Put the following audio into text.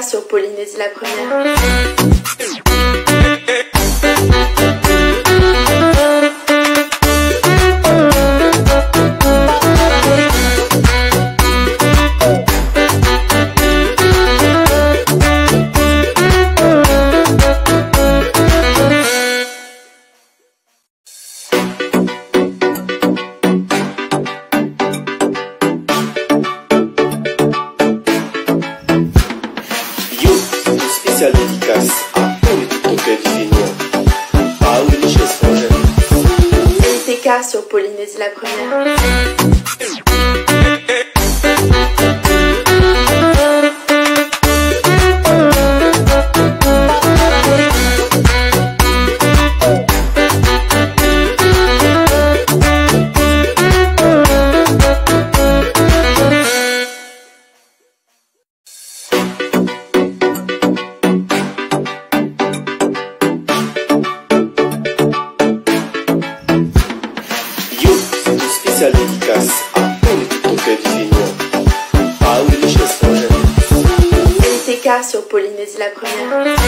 sur Polynésie la première. Spéciale dédicace à tous les tiktokers du Fénion. Ah oui, les choses sont jeunes. NTK sur Polynésie la première. Spéciale dédicace à tous les tiktokers du Fénion. Ah oui, les choses sont jeunes. NTK sur Polynésie la première.